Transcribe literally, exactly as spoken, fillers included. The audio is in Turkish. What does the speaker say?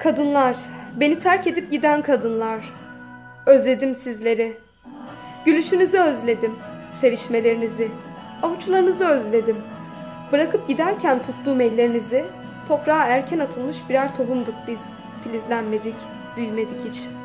Kadınlar, beni terk edip giden kadınlar. Özledim sizleri. Gülüşünüzü özledim, sevişmelerinizi, avuçlarınızı özledim. Bırakıp giderken tuttuğum ellerinizi, toprağa erken atılmış birer tohumduk biz. Filizlenmedik, büyümedik hiç.